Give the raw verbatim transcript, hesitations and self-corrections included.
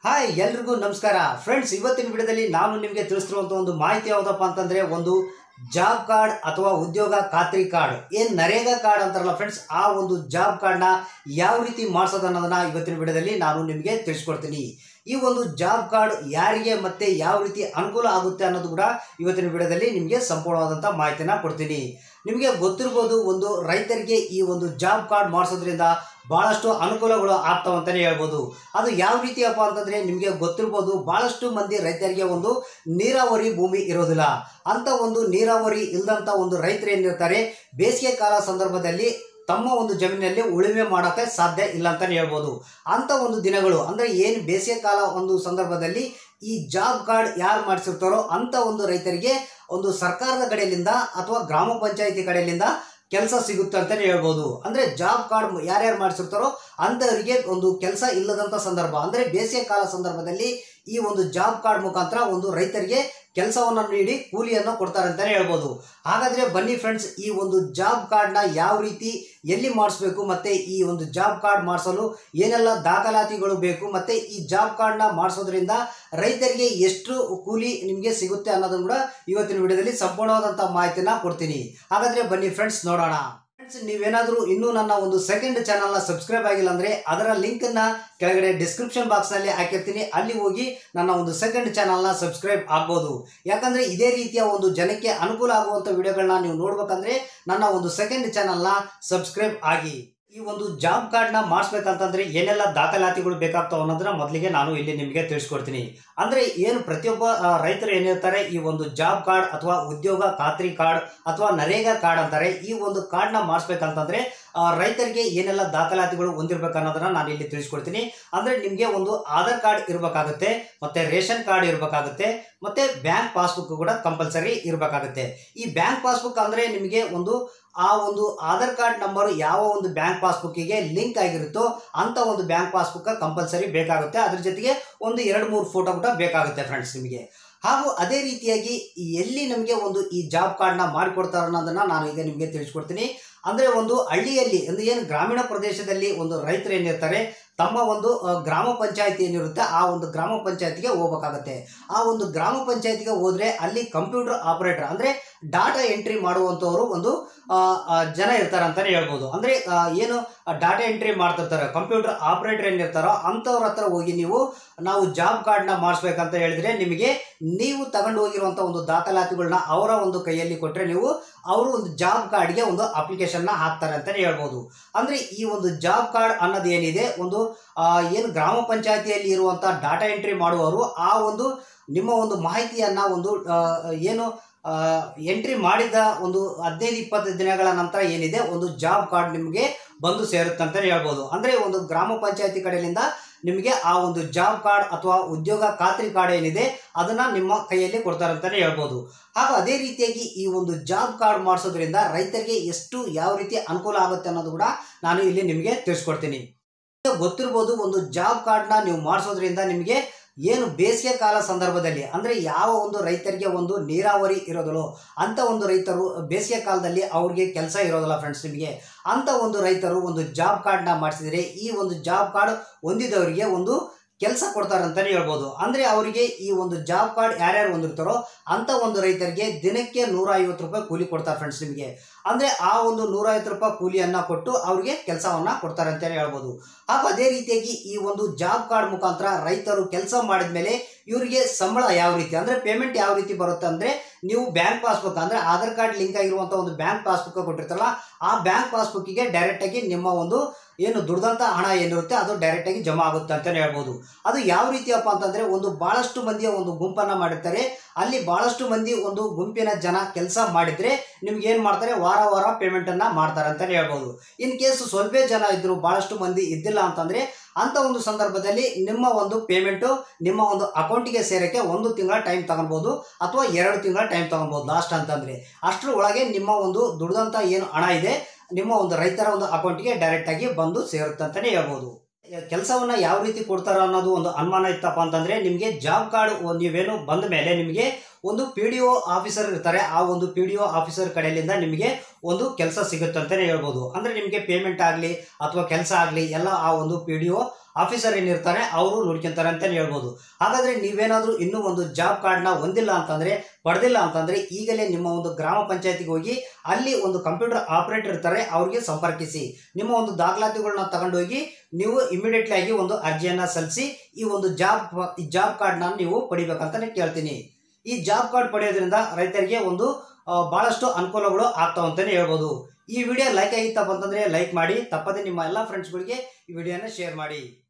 Hi ಎಲ್ರಿಗೂ ನಮಸ್ಕಾರ friends, ಇವತ್ತಿನ ವಿಡಿಯೋದಲ್ಲಿ ನಾನು ನಿಮಗೆ ತಿಳಿಸ್ತಿರುವಂತ ಒಂದು ಮಾಹಿತಿ ಯಾವುದಪ್ಪ ಅಂತಂದ್ರೆ ಒಂದು ಜಾಬ್ ಕಾರ್ಡ್ ಅಥವಾ ಉದ್ಯೋಗ ಖಾತ್ರಿ ಕಾರ್ಡ್, ಏನು ನರೇಗಾ ಕಾರ್ಡ್ ಅಂತಾರಲ್ಲ ಫ್ರೆಂಡ್ಸ್, ಆ ಒಂದು ಜಾಬ್ ಕಾರ್ಡ್ನ ಯಾವ ರೀತಿ ಮಾಡಿಸೋದು ಅನ್ನೋದನ್ನ ಇವತ್ತಿನ ವಿಡಿಯೋದಲ್ಲಿ ನಾನು ನಿಮಗೆ ತಿಳಿಸ್ಕೊಡ್ತೀನಿ. ಈ ಒಂದು ಜಾಬ್ ಕಾರ್ಡ್ ಯಾರಿಗೆ ಮತ್ತೆ ಯಾವ ರೀತಿ ಅನುಕೂಲ ಆಗುತ್ತೆ ಅನ್ನೋದು ಕೂಡ ಇವತ್ತಿನ ವಿಡಿಯೋದಲ್ಲಿ ನಿಮಗೆ ಸಂಪೂರ್ಣವಾದಂಥ ಮಾಹಿತಿನ ಕೊಡ್ತೀನಿ. ನಿಮಗೆ ಗೊತ್ತಿರ್ಬೋದು, ಒಂದು ರೈತರಿಗೆ ಈ ಒಂದು ಜಾಬ್ ಕಾರ್ಡ್ ಮಾಡಿಸೋದ್ರಿಂದ ಭಾಳಷ್ಟು ಅನುಕೂಲಗಳು ಆಗ್ತಾವೆ ಅಂತಲೇ ಹೇಳ್ಬೋದು. ಅದು ಯಾವ ರೀತಿಯಪ್ಪ ಅಂತಂದರೆ, ನಿಮಗೆ ಗೊತ್ತಿರ್ಬೋದು, ಭಾಳಷ್ಟು ಮಂದಿ ರೈತರಿಗೆ ಒಂದು ನೀರಾವರಿ ಭೂಮಿ ಇರೋದಿಲ್ಲ. ಅಂಥ ಒಂದು ನೀರಾವರಿ ಇಲ್ಲದಂಥ ಒಂದು ರೈತರು ಏನಿರ್ತಾರೆ, ಬೇಸಿಗೆ ಕಾಲ ಸಂದರ್ಭದಲ್ಲಿ ತಮ್ಮ ಒಂದು ಜಮೀನಿನಲ್ಲಿ ಉಳುಮೆ ಮಾಡೋಕ್ಕೆ ಸಾಧ್ಯ ಇಲ್ಲ ಅಂತಲೇ ಹೇಳ್ಬೋದು. ಅಂಥ ಒಂದು ದಿನಗಳು ಅಂದರೆ ಏನು ಬೇಸಿಗೆ ಕಾಲ ಒಂದು ಸಂದರ್ಭದಲ್ಲಿ ಈ ಜಾಬ್ ಕಾರ್ಡ್ ಯಾರು ಮಾಡಿಸಿರ್ತಾರೋ ಅಂಥ ಒಂದು ರೈತರಿಗೆ ಒಂದು ಸರ್ಕಾರದ ಕಡೆಯಿಂದ ಅಥವಾ ಗ್ರಾಮ ಪಂಚಾಯಿತಿ ಕಡೆಯಿಂದ ಕೆಲಸ ಸಿಗುತ್ತೆ ಅಂತಲೇ ಹೇಳ್ಬೋದು. ಅಂದರೆ ಜಾಬ್ ಕಾರ್ಡ್ ಯಾರ್ಯಾರು ಮಾಡಿಸಿರ್ತಾರೋ ಅಂಥವರಿಗೆ ಒಂದು ಕೆಲಸ ಇಲ್ಲದಂಥ ಸಂದರ್ಭ ಅಂದರೆ ಬೇಸಿಗೆ ಕಾಲ ಸಂದರ್ಭದಲ್ಲಿ ಈ ಒಂದು ಜಾಬ್ ಕಾರ್ಡ್ ಮುಖಾಂತರ ಒಂದು ರೈತರಿಗೆ ಕೆಲಸವನ್ನು ನೀಡಿ ಕೂಲಿಯನ್ನು ಕೊಡ್ತಾರೆ ಅಂತಲೇ ಹೇಳ್ಬೋದು. ಹಾಗಾದರೆ ಬನ್ನಿ ಫ್ರೆಂಡ್ಸ್, ಈ ಒಂದು ಜಾಬ್ ಕಾರ್ಡ್ನ ಯಾವ ರೀತಿ ಎಲ್ಲಿ ಮಾಡಿಸ್ಬೇಕು ಮತ್ತು ಈ ಒಂದು ಜಾಬ್ ಕಾರ್ಡ್ ಮಾಡಿಸಲು ಏನೆಲ್ಲ ದಾಖಲಾತಿಗಳು ಬೇಕು ಮತ್ತು ಈ ಜಾಬ್ ಕಾರ್ಡ್ನ ಮಾಡಿಸೋದ್ರಿಂದ ರೈತರಿಗೆ ಎಷ್ಟು ಕೂಲಿ ನಿಮಗೆ ಸಿಗುತ್ತೆ ಅನ್ನೋದನ್ನು ಕೂಡ ಇವತ್ತಿನ ವಿಡಿಯೋದಲ್ಲಿ ಸಂಪೂರ್ಣವಾದಂಥ ಮಾಹಿತಿನ ಕೊಡ್ತೀನಿ. ಹಾಗಾದರೆ ಬನ್ನಿ ಫ್ರೆಂಡ್ಸ್ ನೋಡೋಣ. ಫ್ರೆಂಡ್ಸ್, ನೀವೇನಾದರೂ ಇನ್ನೂ ನನ್ನ ಒಂದು ಸೆಕೆಂಡ್ ಚಾನಲ್ನ ಸಬ್ಸ್ಕ್ರೈಬ್ ಆಗಿಲ್ಲ ಅಂದರೆ ಅದರ ಲಿಂಕನ್ನು ಕೆಳಗಡೆ ಡಿಸ್ಕ್ರಿಪ್ಷನ್ ಬಾಕ್ಸ್ನಲ್ಲಿ ಹಾಕಿರ್ತೀನಿ, ಅಲ್ಲಿ ಹೋಗಿ ನನ್ನ ಒಂದು ಸೆಕೆಂಡ್ ಚಾನಲ್ನ ಸಬ್ಸ್ಕ್ರೈಬ್ ಆಗ್ಬೋದು. ಯಾಕಂದರೆ ಇದೇ ರೀತಿಯ ಒಂದು ಜನಕ್ಕೆ ಅನುಕೂಲ ಆಗುವಂಥ ವಿಡಿಯೋಗಳನ್ನ ನೀವು ನೋಡ್ಬೇಕಂದ್ರೆ ನನ್ನ ಒಂದು ಸೆಕೆಂಡ್ ಚಾನಲ್ನ ಸಬ್ಸ್ಕ್ರೈಬ್ ಆಗಿ. ಈ ಒಂದು ಜಾಬ್ ಕಾರ್ಡ್ನ ಮಾಡಿಸ್ಬೇಕಂತಂದ್ರೆ ಏನೆಲ್ಲ ದಾಖಲಾತಿಗಳು ಬೇಕಾಗ್ತಾವೆ ಅನ್ನೋದನ್ನ ಮೊದಲಿಗೆ ನಾನು ಇಲ್ಲಿ ನಿಮಗೆ ತಿಳಿಸ್ಕೊಡ್ತೀನಿ. ಅಂದರೆ ಏನು ಪ್ರತಿಯೊಬ್ಬ ರೈತರು ಏನಿರ್ತಾರೆ, ಈ ಒಂದು ಜಾಬ್ ಕಾರ್ಡ್ ಅಥವಾ ಉದ್ಯೋಗ ಖಾತ್ರಿ ಕಾರ್ಡ್ ಅಥವಾ ನರೇಗಾ ಕಾರ್ಡ್ ಅಂತಾರೆ, ಈ ಒಂದು ಕಾರ್ಡ್ನ ಮಾಡಿಸ್ಬೇಕಂತಂದ್ರೆ ರೈತರಿಗೆ ಏನೆಲ್ಲ ದಾಖಲಾತಿಗಳು ಹೊಂದಿರಬೇಕು ಅನ್ನೋದನ್ನ ನಾನು ಇಲ್ಲಿ ತಿಳಿಸ್ಕೊಡ್ತೀನಿ. ಅಂದರೆ ನಿಮಗೆ ಒಂದು ಆಧಾರ್ ಕಾರ್ಡ್ ಇರಬೇಕಾಗುತ್ತೆ, ಮತ್ತು ರೇಷನ್ ಕಾರ್ಡ್ ಇರಬೇಕಾಗುತ್ತೆ, ಮತ್ತು ಬ್ಯಾಂಕ್ ಪಾಸ್ಬುಕ್ ಕೂಡ ಕಂಪಲ್ಸರಿ ಇರಬೇಕಾಗುತ್ತೆ. ಈ ಬ್ಯಾಂಕ್ ಪಾಸ್ಬುಕ್ ಅಂದರೆ ನಿಮಗೆ ಒಂದು ಆ ಒಂದು ಆಧಾರ್ ಕಾರ್ಡ್ ನಂಬರ್ ಯಾವ ಒಂದು ಬ್ಯಾಂಕ್ ಪಾಸ್ಬುಕ್ಕಿಗೆ ಲಿಂಕ್ ಆಗಿರುತ್ತೋ ಅಂಥ ಒಂದು ಬ್ಯಾಂಕ್ ಪಾಸ್ಬುಕ್ ಕಂಪಲ್ಸರಿ ಬೇಕಾಗುತ್ತೆ. ಅದ್ರ ಜೊತೆಗೆ ಒಂದು ಎರಡು ಮೂರು ಫೋಟೋ ಕೂಡ ಬೇಕಾಗುತ್ತೆ ಫ್ರೆಂಡ್ಸ್ ನಿಮಗೆ. ಹಾಗೂ ಅದೇ ರೀತಿಯಾಗಿ ಎಲ್ಲಿ ನಮಗೆ ಒಂದು ಈ ಜಾಬ್ ಕಾರ್ಡ್ನ ಮಾಡಿಕೊಡ್ತಾರೆ ಅನ್ನೋದನ್ನು ನಾನು ಈಗ ನಿಮಗೆ ತಿಳಿಸ್ಕೊಡ್ತೀನಿ. ಅಂದರೆ ಒಂದು ಹಳ್ಳಿಯಲ್ಲಿ ಅಂದರೆ ಏನು ಗ್ರಾಮೀಣ ಪ್ರದೇಶದಲ್ಲಿ ಒಂದು ರೈತರು ಏನಿರ್ತಾರೆ, ತಮ್ಮ ಒಂದು ಗ್ರಾಮ ಪಂಚಾಯತಿ ಏನಿರುತ್ತೆ ಆ ಒಂದು ಗ್ರಾಮ ಪಂಚಾಯತಿಗೆ ಹೋಗ್ಬೇಕಾಗತ್ತೆ. ಆ ಒಂದು ಗ್ರಾಮ ಪಂಚಾಯತಿಗೆ ಹೋದರೆ ಅಲ್ಲಿ ಕಂಪ್ಯೂಟರ್ ಆಪರೇಟರ್ ಅಂದರೆ ಡಾಟಾ ಎಂಟ್ರಿ ಮಾಡುವಂಥವರು ಒಂದು ಜನ ಇರ್ತಾರೆ ಅಂತಲೇ ಹೇಳ್ಬೋದು. ಅಂದರೆ ಏನು ಡಾಟಾ ಎಂಟ್ರಿ ಮಾಡ್ತಿರ್ತಾರೆ, ಕಂಪ್ಯೂಟರ್ ಆಪರೇಟರ್ ಏನಿರ್ತಾರೋ ಅಂಥವ್ರ ಹತ್ರ ಹೋಗಿ ನೀವು ನಾವು ಜಾಬ್ ಕಾರ್ಡ್ನ ಮಾಡಿಸ್ಬೇಕಂತ ಹೇಳಿದರೆ ನಿಮಗೆ ನೀವು ತಗೊಂಡು ಹೋಗಿರುವಂಥ ಒಂದು ದಾಖಲಾತಿಗಳನ್ನ ಅವರ ಒಂದು ಕೈಯಲ್ಲಿ ಕೊಟ್ಟರೆ ನೀವು ಅವರು ಒಂದು ಜಾಬ್ ಕಾರ್ಡ್ಗೆ ಒಂದು ಅಪ್ಲಿಕೇಶನ್ನ ಹಾಕ್ತಾರೆ ಅಂತಲೇ ಹೇಳ್ಬೋದು. ಅಂದರೆ ಈ ಒಂದು ಜಾಬ್ ಕಾರ್ಡ್ ಅನ್ನೋದು ಏನಿದೆ, ಒಂದು ಏನು ಗ್ರಾಮ ಪಂಚಾಯತಿಯಲ್ಲಿ ಇರುವಂಥ ಡಾಟಾ ಎಂಟ್ರಿ ಮಾಡುವವರು ಆ ಒಂದು ನಿಮ್ಮ ಒಂದು ಮಾಹಿತಿಯನ್ನು ಒಂದು ಏನು ಎಂಟ್ರಿ ಮಾಡಿದ ಒಂದು ಹದಿನೈದು ಇಪ್ಪತ್ತು ದಿನಗಳ ನಂತರ ಏನಿದೆ ಒಂದು ಜಾಬ್ ಕಾರ್ಡ್ ನಿಮಗೆ ಬಂದು ಸೇರುತ್ತೆ ಅಂತಲೇ ಹೇಳ್ಬೋದು. ಅಂದರೆ ಒಂದು ಗ್ರಾಮ ಪಂಚಾಯತಿ ಕಡೆಯಿಂದ ನಿಮಗೆ ಆ ಒಂದು ಜಾಬ್ ಕಾರ್ಡ್ ಅಥವಾ ಉದ್ಯೋಗ ಖಾತ್ರಿ ಕಾರ್ಡ್ ಏನಿದೆ ಅದನ್ನು ನಿಮ್ಮ ಕೈಯಲ್ಲಿ ಕೊಡ್ತಾರೆ ಅಂತಲೇ ಹೇಳ್ಬೋದು. ಹಾಗೂ ಅದೇ ರೀತಿಯಾಗಿ ಈ ಒಂದು ಜಾಬ್ ಕಾರ್ಡ್ ಮಾಡಿಸೋದ್ರಿಂದ ರೈತರಿಗೆ ಎಷ್ಟು ಯಾವ ರೀತಿ ಅನುಕೂಲ ಆಗುತ್ತೆ ಅನ್ನೋದು ಕೂಡ ನಾನು ಇಲ್ಲಿ ನಿಮಗೆ ತಿಳಿಸ್ಕೊಡ್ತೀನಿ. ಗೊತ್ತಿರ್ಬೋದು, ಒಂದು ಜಾಬ್ ಕಾರ್ಡ್ನ ನೀವು ಮಾಡಿಸೋದ್ರಿಂದ ನಿಮಗೆ ಏನು ಬೇಸಿಗೆ ಕಾಲ ಸಂದರ್ಭದಲ್ಲಿ ಅಂದರೆ ಯಾವ ಒಂದು ರೈತರಿಗೆ ಒಂದು ನೀರಾವರಿ ಇರೋದಿಲ್ಲೋ ಅಂಥ ಒಂದು ರೈತರು ಬೇಸಿಗೆ ಕಾಲದಲ್ಲಿ ಅವ್ರಿಗೆ ಕೆಲಸ ಇರೋದಿಲ್ಲ ಫ್ರೆಂಡ್ಸ್. ನಿಮಗೆ ಅಂಥ ಒಂದು ರೈತರು ಒಂದು ಜಾಬ್ ಕಾರ್ಡ್ನ ಮಾಡಿಸಿದರೆ ಈ ಒಂದು ಜಾಬ್ ಕಾರ್ಡ್ ಹೊಂದಿದವರಿಗೆ ಒಂದು ಕೆಲಸ ಕೊಡ್ತಾರೆ ಅಂತಲೇ ಹೇಳ್ಬೋದು. ಅಂದರೆ ಅವರಿಗೆ ಈ ಒಂದು ಜಾಬ್ ಕಾರ್ಡ್ ಯಾರ್ಯಾರು ಹೊಂದಿರ್ತಾರೋ ಅಂಥ ಒಂದು ರೈತರಿಗೆ ದಿನಕ್ಕೆ ನೂರ ಐವತ್ತು ರೂಪಾಯಿ ಕೂಲಿ ಕೊಡ್ತಾರೆ ಫ್ರೆಂಡ್ಸ್ ನಿಮಗೆ. ಅಂದರೆ ಆ ಒಂದು ನೂರೈವತ್ತು ರೂಪಾಯಿ ಕೂಲಿಯನ್ನು ಕೊಟ್ಟು ಅವರಿಗೆ ಕೆಲಸವನ್ನು ಕೊಡ್ತಾರೆ ಅಂತಲೇ ಹೇಳ್ಬೋದು. ಹಾಗೂ ಅದೇ ರೀತಿಯಾಗಿ ಈ ಒಂದು ಜಾಬ್ ಕಾರ್ಡ್ ಮುಖಾಂತರ ರೈತರು ಕೆಲಸ ಮಾಡಿದ ಮೇಲೆ ಇವರಿಗೆ ಸಂಬಳ ಯಾವ ರೀತಿ ಅಂದರೆ ಪೇಮೆಂಟ್ ಯಾವ ರೀತಿ ಬರುತ್ತೆ ಅಂದರೆ, ನೀವು ಬ್ಯಾಂಕ್ ಪಾಸ್ಬುಕ್ ಅಂದರೆ ಆಧಾರ್ ಕಾರ್ಡ್ ಲಿಂಕ್ ಆಗಿರುವಂಥ ಒಂದು ಬ್ಯಾಂಕ್ ಪಾಸ್ಬುಕ್ ಕೊಟ್ಟಿರ್ತಾರಲ್ಲ ಆ ಬ್ಯಾಂಕ್ ಪಾಸ್ಬುಕ್ಕಿಗೆ ಡೈರೆಕ್ಟಾಗಿ ನಿಮ್ಮ ಒಂದು ಏನು ದುಡ್ದಂಥ ಹಣ ಏನಿರುತ್ತೆ ಅದು ಡೈರೆಕ್ಟಾಗಿ ಜಮಾ ಆಗುತ್ತೆ ಅಂತಲೇ ಹೇಳ್ಬೋದು. ಅದು ಯಾವ ರೀತಿಯಪ್ಪ ಅಂತಂದರೆ, ಒಂದು ಭಾಳಷ್ಟು ಮಂದಿಯ ಒಂದು ಗುಂಪನ್ನು ಮಾಡಿರ್ತಾರೆ, ಅಲ್ಲಿ ಭಾಳಷ್ಟು ಮಂದಿ ಒಂದು ಗುಂಪಿನ ಜನ ಕೆಲಸ ಮಾಡಿದರೆ ನಿಮ್ಗೆ ಏನು ಮಾಡ್ತಾರೆ, ವಾರ ವಾರ ಪೇಮೆಂಟನ್ನು ಮಾಡ್ತಾರೆ ಅಂತಲೇ ಹೇಳ್ಬೋದು. ಇನ್ ಕೇಸ್ ಸ್ವಲ್ಪ ಜನ ಇದ್ದರು, ಭಾಳಷ್ಟು ಮಂದಿ ಇದ್ದಿಲ್ಲ ಅಂತಂದರೆ ಅಂಥ ಒಂದು ಸಂದರ್ಭದಲ್ಲಿ ನಿಮ್ಮ ಒಂದು ಪೇಮೆಂಟು ನಿಮ್ಮ ಒಂದು ಅಕೌಂಟಿಗೆ ಸೇರೋಕ್ಕೆ ಒಂದು ತಿಂಗಳ ಟೈಮ್ ತಗೊಳ್ಬೋದು ಅಥವಾ ಎರಡು ತಿಂಗಳ ಟೈಮ್ ತಗೊಳ್ಬೋದು ಲಾಸ್ಟ್ ಅಂತಂದರೆ. ಅಷ್ಟರ ಒಳಗೆ ನಿಮ್ಮ ಒಂದು ದುಡ್ದಂಥ ಏನು ಹಣ ಇದೆ ನಿಮ್ಮ ಒಂದು ರೈತರ ಒಂದು ಅಕೌಂಟಿಗೆ ಡೈರೆಕ್ಟಾಗಿ ಬಂದು ಸೇರುತ್ತೆ ಅಂತಲೇ ಹೇಳ್ಬೋದು. ಕೆಲಸವನ್ನು ಯಾವ ರೀತಿ ಕೊಡ್ತಾರೋ ಅನ್ನೋದು ಒಂದು ಅನುಮಾನ ಇತ್ತಪ್ಪ ಅಂತಂದರೆ, ನಿಮಗೆ ಜಾಬ್ ಕಾರ್ಡ್ ನೀವೇನು ಬಂದ ಮೇಲೆ ನಿಮಗೆ ಒಂದು ಪಿ ಡಿ ಒ ಆಫೀಸರ್ ಇರ್ತಾರೆ, ಆ ಒಂದು ಪಿ ಡಿ ಒ ಆಫೀಸರ್ ಕಡೆಯಿಂದ ನಿಮಗೆ ಒಂದು ಕೆಲಸ ಸಿಗುತ್ತೆ ಅಂತಲೇ ಹೇಳ್ಬೋದು. ಅಂದರೆ ನಿಮಗೆ ಪೇಮೆಂಟ್ ಆಗಲಿ ಅಥವಾ ಕೆಲಸ ಆಗಲಿ ಎಲ್ಲ ಆ ಒಂದು ಪಿ ಡಿ ಒ ಆಫೀಸರ್ ಏನಿರ್ತಾರೆ ಅವರು ನೋಡ್ಕೊಂತಾರೆ ಅಂತಲೇ ಹೇಳ್ಬೋದು. ಹಾಗಾದರೆ ನೀವೇನಾದರೂ ಇನ್ನೂ ಒಂದು ಜಾಬ್ ಕಾರ್ಡ್ನ ಹೊಂದಿಲ್ಲ ಅಂತಂದರೆ, ಪಡೆದಿಲ್ಲ ಅಂತಂದರೆ ಈಗಲೇ ನಿಮ್ಮ ಒಂದು ಗ್ರಾಮ ಪಂಚಾಯತಿಗೆ ಹೋಗಿ ಅಲ್ಲಿ ಒಂದು ಕಂಪ್ಯೂಟರ್ ಆಪರೇಟರ್ ಇರ್ತಾರೆ, ಅವ್ರಿಗೆ ಸಂಪರ್ಕಿಸಿ. ನಿಮ್ಮ ಒಂದು ದಾಖಲಾತಿಗಳನ್ನ ತಗೊಂಡೋಗಿ ನೀವು ಇಮಿಡಿಯೇಟ್ಲಿ ಆಗಿ ಒಂದು ಅರ್ಜಿಯನ್ನು ಸಲ್ಲಿಸಿ ಈ ಒಂದು ಜಾಬ್ ಈ ಜಾಬ್ ಕಾರ್ಡ್ನ ನೀವು ಪಡಿಬೇಕಂತಲೇ ಕೇಳ್ತೀನಿ. ಈ ಜಾಬ್ ಕಾರ್ಡ್ ಪಡೆಯೋದ್ರಿಂದ ರೈತರಿಗೆ ಒಂದು ಭಾಳಷ್ಟು ಅನುಕೂಲಗಳು ಆಗ್ತಾವೆ ಅಂತಲೇ ಹೇಳ್ಬೋದು. ಈ ವಿಡಿಯೋ ಲೈಕ್ ಆಗಿತ್ತಪ್ಪ ಅಂತಂದರೆ ಲೈಕ್ ಮಾಡಿ, ತಪ್ಪದೆ ನಿಮ್ಮ ಎಲ್ಲ ಫ್ರೆಂಡ್ಸ್ಗಳಿಗೆ ಈ ವಿಡಿಯೋನ ಶೇರ್ ಮಾಡಿ.